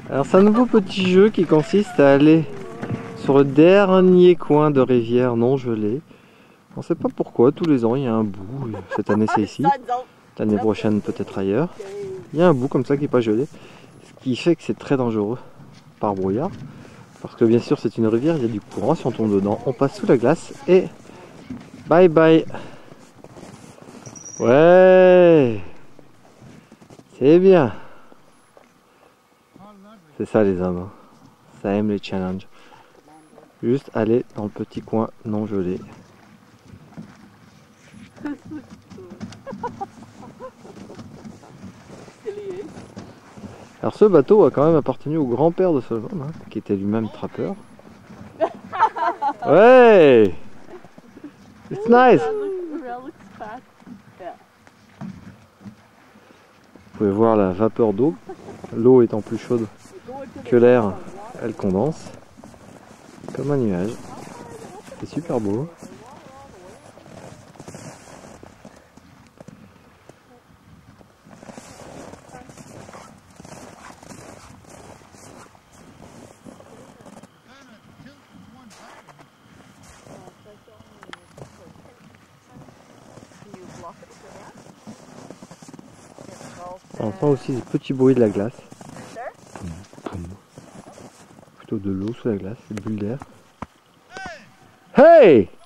Alors c'est un nouveau petit jeu qui consiste à aller sur le dernier coin de rivière non gelée. On ne sait pas pourquoi, tous les ans il y a un bout. Cette année c'est ici, l'année prochaine peut-être ailleurs. Il y a un bout comme ça qui n'est pas gelé, ce qui fait que c'est très dangereux par brouillard. Parce que bien sûr c'est une rivière, il y a du courant, si on tombe dedans, on passe sous la glace et bye bye. Ouais, c'est bien. C'est ça les hommes, hein. Ça aime les challenges. Juste aller dans le petit coin non gelé. Alors ce bateau a quand même appartenu au grand-père de ce homme, hein, qui était lui-même trappeur. Ouais, it's nice. Vous pouvez voir la vapeur d'eau. L'eau étant plus chaude que l'air, elle condense comme un nuage. C'est super beau. On entend aussi des petits bruits de la glace. Poum, poum. Plutôt de l'eau sous la glace, des bulles d'air. Hey!